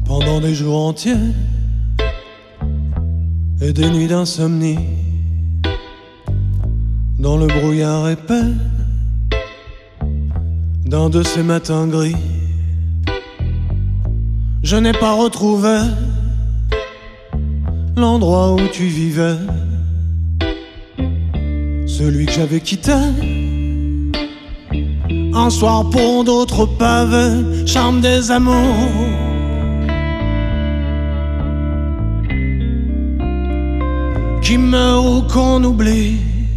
pendant des jours entiers et des nuits d'insomnie, dans le brouillard épais d'un de ces matins gris. Je n'ai pas retrouvé l'endroit où tu vivais, celui que j'avais quitté un soir pour d'autres pavés, charme des amours. Qui meurt ou qu'on oublie.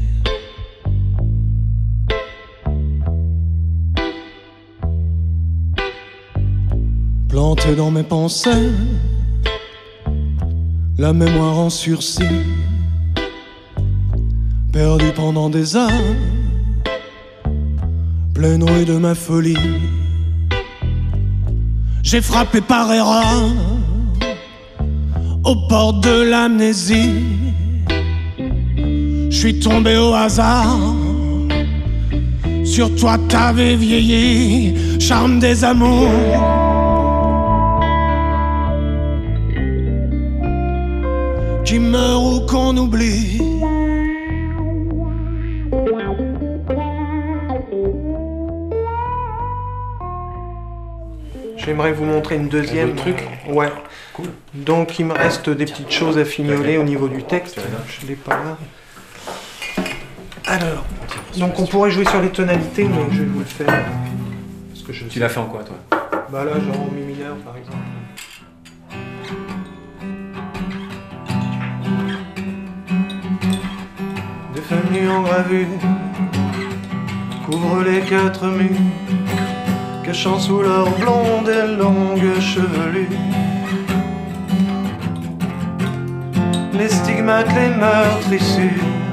Planté dans mes pensées, la mémoire en sursis, perdu pendant des heures, pleine rue de ma folie. J'ai frappé par erreur aux portes de l'amnésie. Je suis tombé au hasard, sur toi t'avais vieilli, charme des amours. Qui meurt ou qu'on oublie. J'aimerais vous montrer une deuxième truc. Ouais. Cool. Donc il me reste des petites choses à fignoler au niveau du texte. Je l'ai pas là. Alors, donc on pourrait jouer sur les tonalités, mais je vais vous le faire. Parce que Tu l'as fait en quoi, toi? Bah là, genre en mi mineur, par exemple. Des familles en gravure couvrent les quatre murs, cachant sous leurs blondes et longues chevelures les stigmates, les meurtrissures.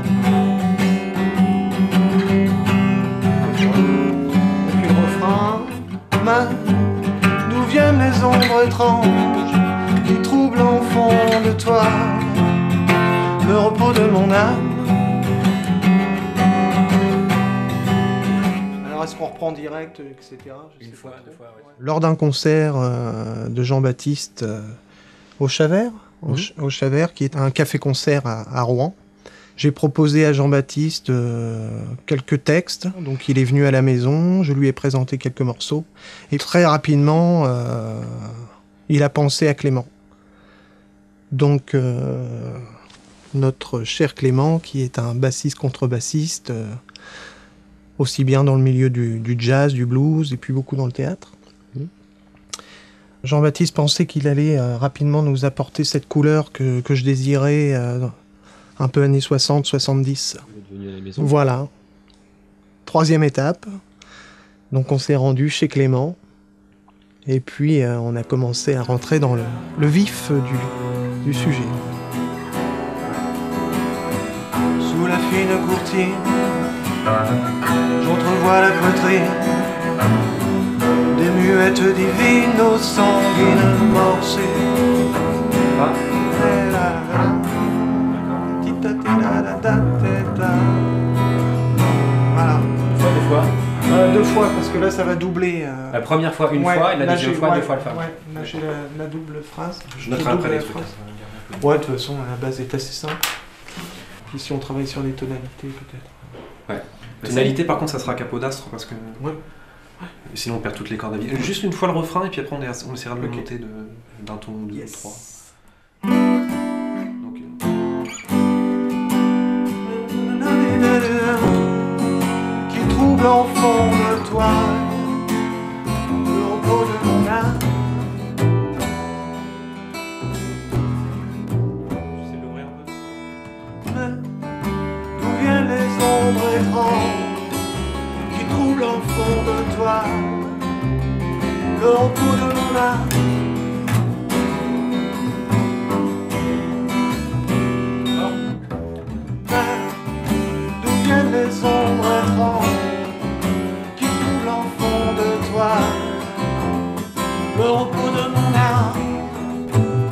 Et puis le refrain, d'où viennent les ombres étranges qui troublent en fond de toi le repos de mon âme. Alors est-ce qu'on reprend direct, etc. Une fois, deux fois, ouais. Lors d'un concert de Jean-Baptiste au Chavert, au Chavert, qui est un café-concert à Rouen, j'ai proposé à Jean-Baptiste quelques textes. Donc il est venu à la maison, je lui ai présenté quelques morceaux. Et très rapidement, il a pensé à Clément. Donc notre cher Clément, qui est un bassiste-contrebassiste, aussi bien dans le milieu du jazz, du blues, et puis beaucoup dans le théâtre. Jean-Baptiste pensait qu'il allait rapidement nous apporter cette couleur que je désirais, un peu années 60, 70. Voilà. Troisième étape. Donc on s'est rendu chez Clément, et puis on a commencé à rentrer dans le vif du sujet. Sous la fine courtine, j'entrevois la poitrine des muettes divines aux sanguines morsées. Voilà. Deux fois. Deux fois, parce que là ça va doubler. La première fois, une fois, et la deuxième fois, deux fois le faire. Ouais, là j'ai la double phrase. Je noterai après les trucs. Ouais, de toute façon, la base est assez simple. Puis si on travaille sur les tonalités, peut-être. Ouais. Tonalité, par contre, ça sera capodastre parce que. Ouais. Sinon, on perd toutes les cordes à vie. Juste une fois le refrain, et puis après, on essaiera de le monter d'un ton, deux, trois. Donc, qui trouble en fond de toi le repos de mon âme. J'essaie de l'ouvrir un peu. D'où viennent les ombres étranges qui troublent en fond de toi le repos de mon âme. D'où viennent les ombres étranges qui troublent en fond de toi le repos de mon âme.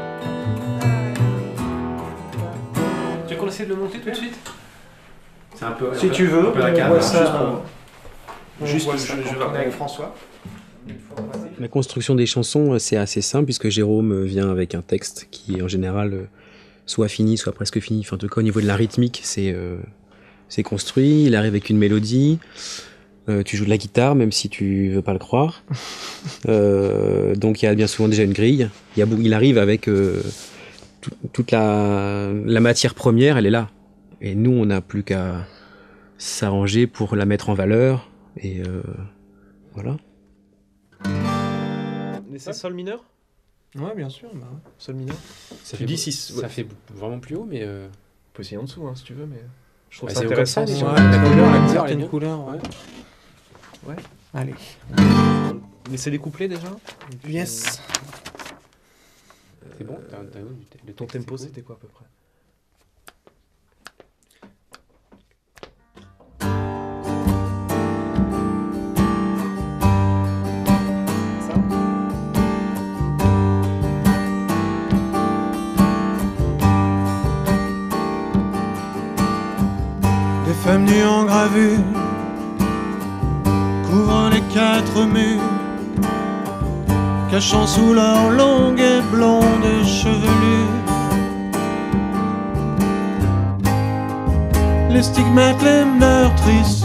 Tu veux qu'on essaie de le monter tout de suite? C'est un peu. Si tu veux, un peu la on cave, voit hein, ça, juste pour. je vais avec François. Une fois, vas-y. La construction des chansons, c'est assez simple puisque Jérôme vient avec un texte qui est en général soit fini, soit presque fini. Enfin, en tout cas, au niveau de la rythmique, c'est construit. Il arrive avec une mélodie. Tu joues de la guitare, même si tu veux pas le croire. Donc, il y a bien souvent déjà une grille. Il arrive avec toute la matière première, elle est là. Et nous, on n'a plus qu'à s'arranger pour la mettre en valeur. Et voilà. C'est sol mineur? Ouais, bien sûr. Bah, Sol mineur? Ça Tu dis 6. Ça fait vraiment plus haut, mais... On peut essayer en dessous, hein, si tu veux, mais... Je trouve Ah, ça c'est intéressant. comme ça, ouais, déjà. la couleur, bien, certaines bien. couleurs. Ouais. Ouais. Allez. Mais c'est découplé déjà? Yes. C'est bon, Ton tempo, c'était quoi à peu près? Des femmes nues en gravure couvrant les 4 murs, cachant sous leur longue et blonde chevelure les stigmates, les meurtrissures.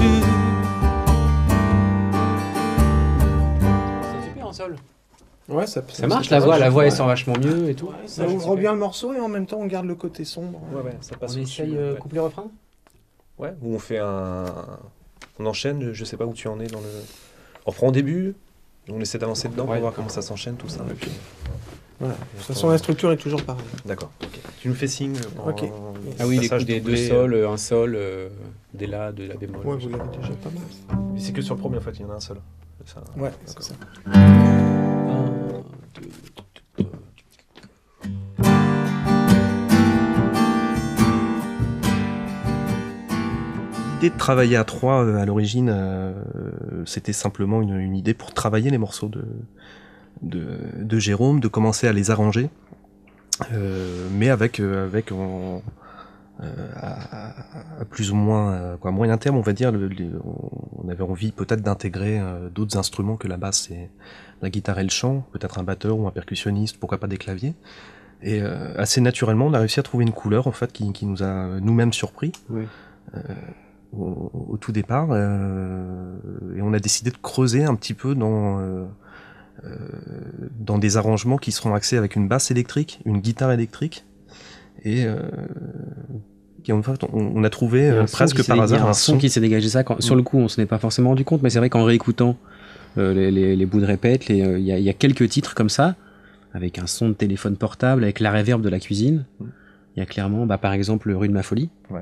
C'est super en sol. Ouais, Ça marche, la voix elle sent vachement mieux et tout. Ça ouvre bien le morceau et en même temps on garde le côté sombre. Ouais, ça passe On au-dessus, essaye ouais. couplet-refrain. Ouais, ou on fait on enchaîne, je sais pas où tu en es dans le... On reprend au début, on essaie d'avancer dedans pour Ouais. voir comment ça s'enchaîne, tout ça. Et puis... Voilà. De toute façon, la structure est toujours pareille. D'accord, ok. Tu nous fais signe Ok. Ah oui, les passage coups des doublé, deux sols, un sol, des la, de la bémol. Ouais, vous l'avez déjà pas mal. Mais c'est que sur le premier en fait, il y en a un seul. Ça... Ouais, c'est ça. L'idée de travailler à 3 à l'origine, c'était simplement une idée pour travailler les morceaux de Jérôme, de commencer à les arranger, mais à plus ou moins moyen terme, on va dire, on avait envie peut-être d'intégrer d'autres instruments que la basse et la guitare et le chant, peut-être un batteur ou un percussionniste, pourquoi pas des claviers. Et assez naturellement, on a réussi à trouver une couleur en fait qui nous a nous-mêmes surpris. Oui. Au tout départ, et on a décidé de creuser un petit peu dans des arrangements qui seront axés avec une basse électrique, une guitare électrique, et en fait, on a trouvé presque par hasard un son qui s'est dégagé ça. Sur le coup, on s'en est pas forcément rendu compte, mais c'est vrai qu'en réécoutant les bouts de répète, il y a quelques titres comme ça, avec un son de téléphone portable, avec la réverb de la cuisine. Il y a clairement, par exemple, Rue de ma folie. Ouais.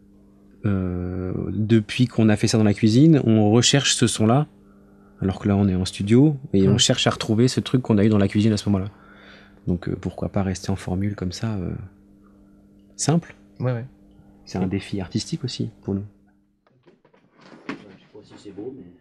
Depuis qu'on a fait ça dans la cuisine, on recherche ce son-là, alors que là on est en studio, et on cherche à retrouver ce truc qu'on a eu dans la cuisine à ce moment-là. Donc pourquoi pas rester en formule comme ça, simple. Ouais. C'est un défi artistique aussi pour nous. Je sais pas si c'est beau, mais...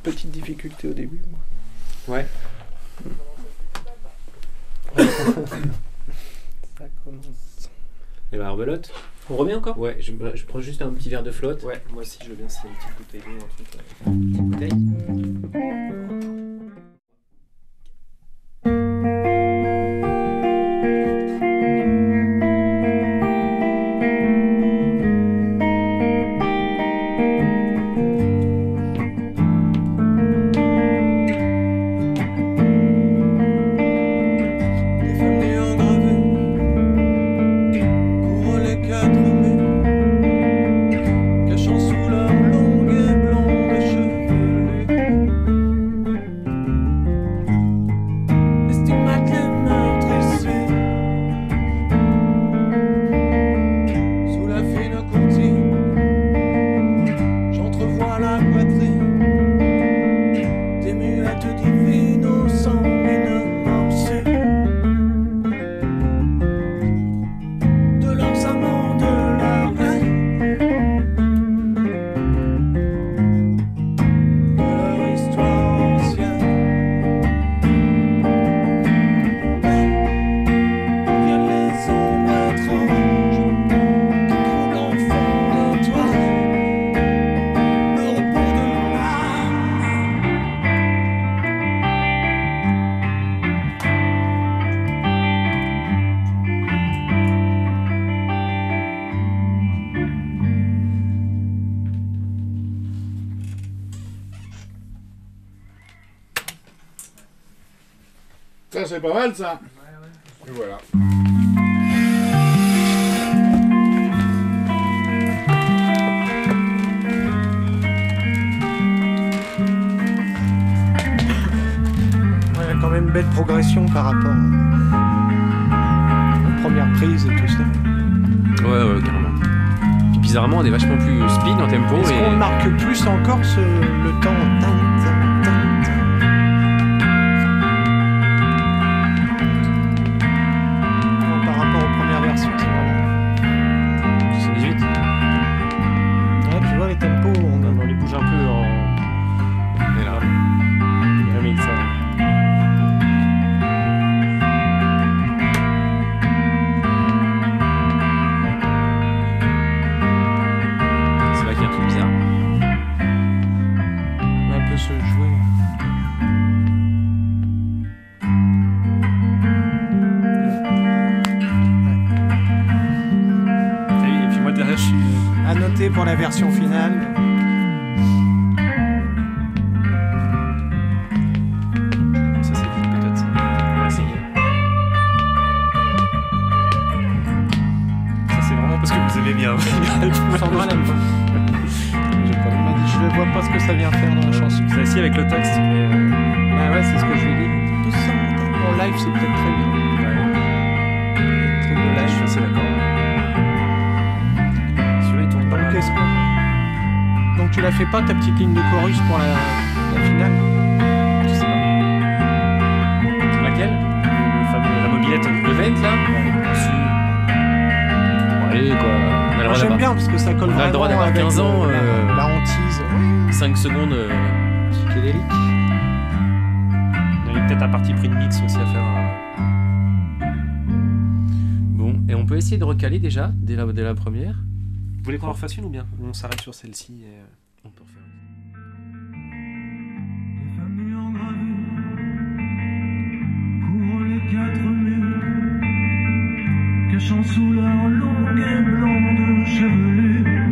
petite difficulté au début. Ouais. Ça commence. Et ben rebelote. On remet encore? Ouais, je prends juste un petit verre de flotte. Ouais, moi aussi je veux bien, c'est une petite bouteille d'eau, un truc. Petite bouteille. Des familles engravées couvrent les 4 murs, cachant sous leur longue et blonde chevelure les stigmates, les meurtrissés. Sous la fine courtine, j'entrevois la poitrine des muettes divines au sang innommé de leurs amants, de leur haine, de leur histoire ancienne. Mais viennent les ombres étranges qui croulent en fond de toi, le repos de l'âme. Ça, c'est pas mal, ça. Et voilà. Ouais, il y a quand même une belle progression par rapport aux premières prises et tout ça. Ouais, carrément. Puis bizarrement, on est vachement plus speed en tempo. Est-ce qu'on marque plus encore le temps Non, par rapport aux premières versions, c'est vraiment... 78. Ouais, tu vois les tempos, On les bouge un peu en. Et là. Remix, ça. C'est là qu'il y a un truc bizarre. on peut se jouer. Et puis moi derrière, je suis. À noter pour la version finale. Ça c'est vite peut-être. Ça. On va essayer. Ça c'est vraiment parce que vous aimez bien. Sandra l'aime pas. Elle m'a dit, je ne vois pas ce que ça vient faire dans la chanson. C'est assis avec le texte. Mais Bah ouais, c'est ce que je lui ai dit. En live, c'est peut-être très bien. Très bien je live. suis assez d'accord. Celui-là il tourne pas Donc, mal. donc tu la fais pas ta petite ligne de chorus pour la finale? Je sais pas. Laquelle? La mobilette. Le vent là? Bon, allez quoi. On a le Moi, droit j'aime d'avoir bien parce que ça colle on a le droit vraiment d'avoir avec 15 ans, la hantise 5 secondes. psychédélique. Il y a peut-être un parti pris de mix aussi à faire. Bon, et on peut essayer de recaler déjà, dès la première. Vous voulez qu'on en refasse une ou bien? On s'arrête sur celle-ci et. On peut refaire. Des familles engravées couvrent les 4 murs, cachant sous leur longue et blonde chevelure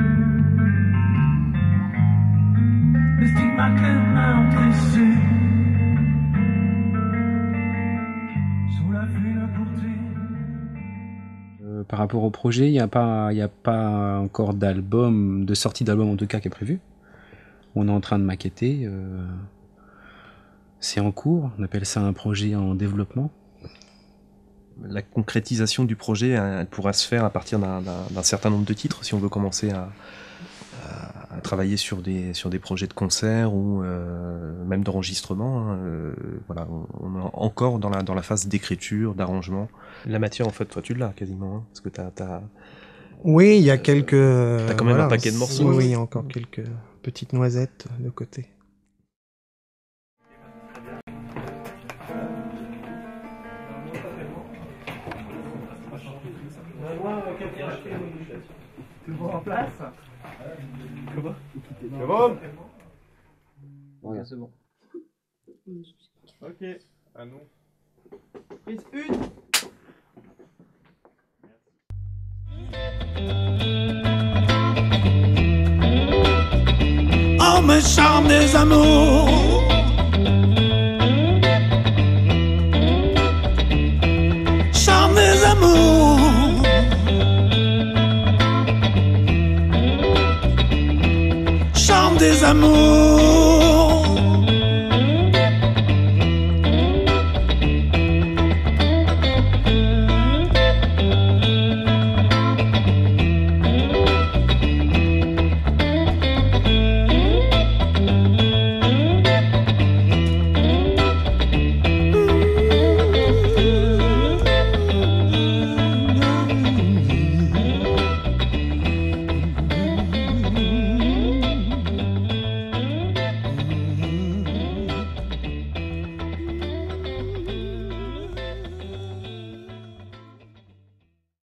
les stigmates, les meurtrissés. Sous la fine courtine. Par rapport au projet, il n'y a pas encore de sortie d'album en tout cas qui est prévu. On est en train de maqueter. C'est en cours. On appelle ça un projet en développement. La concrétisation du projet, elle pourra se faire à partir d'un certain nombre de titres si on veut commencer à travailler sur des projets de concert ou même d'enregistrement. Hein, voilà, on est encore dans la phase d'écriture, d'arrangement. La matière, en fait, toi, tu l'as quasiment, hein, parce que t'as Oui, il y a quelques... T'as quand même un paquet de morceaux. Oui, il y a encore quelques petites noisettes de côté. bon en place. Comment? C'est bon? Ouais, c'est bon. Ok, à nous. Prise 1. On me chante des amours, chante des amours, chante des amours.